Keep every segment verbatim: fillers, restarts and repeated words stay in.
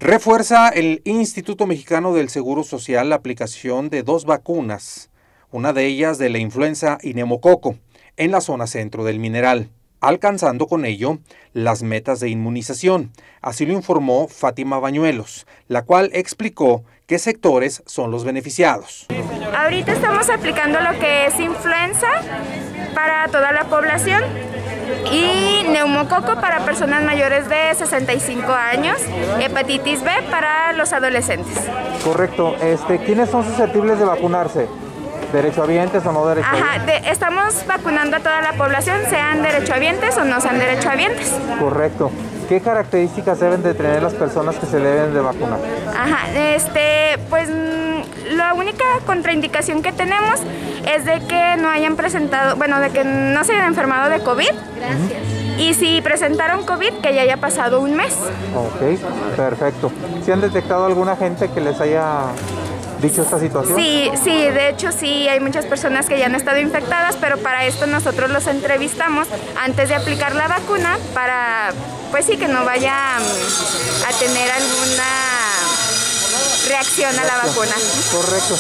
Refuerza el Instituto Mexicano del Seguro Social la aplicación de dos vacunas, una de ellas de la influenza y neumococo, en la zona centro del Mineral, alcanzando con ello las metas de inmunización. Así lo informó Fátima Bañuelos, la cual explicó qué sectores son los beneficiados. Ahorita estamos aplicando lo que es influenza para toda la población y neumococo para personas mayores de sesenta y cinco años, hepatitis B para los adolescentes. Correcto. Este, ¿quiénes son susceptibles de vacunarse? ¿Derechohabientes o no derechohabientes? Ajá, de, estamos vacunando a toda la población, sean derechohabientes o no sean derechohabientes. Correcto. ¿Qué características deben de tener las personas que se deben de vacunar? Ajá, este, pues la única contraindicación que tenemos es de que no hayan presentado, bueno, de que no se hayan enfermado de COVID. Gracias. Y si presentaron COVID, que ya haya pasado un mes. Ok, perfecto. ¿Sí han detectado alguna gente que les haya dicho esta situación? Sí, sí, de hecho sí, hay muchas personas que ya han estado infectadas, pero para esto nosotros los entrevistamos antes de aplicar la vacuna para, pues sí, que no vaya a tener alguna reacción a la vacuna. Correcto.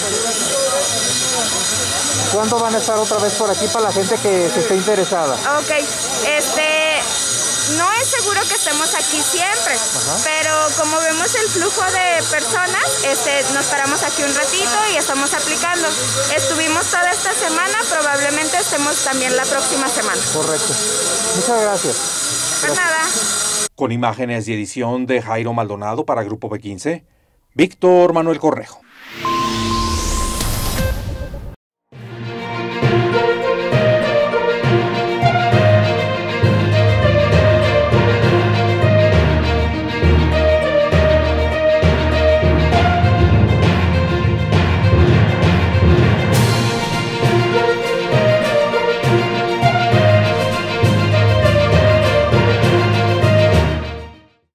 ¿Cuándo van a estar otra vez por aquí para la gente que se esté interesada? Ok, este, no es seguro que estemos aquí siempre, ajá, pero como vemos el flujo de personas, este, nos paramos aquí un ratito y estamos aplicando. Estuvimos toda esta semana, probablemente estemos también la próxima semana. Correcto. Muchas gracias. Pues nada. Con imágenes y edición de Jairo Maldonado para Grupo B quince, Víctor Manuel Correjo.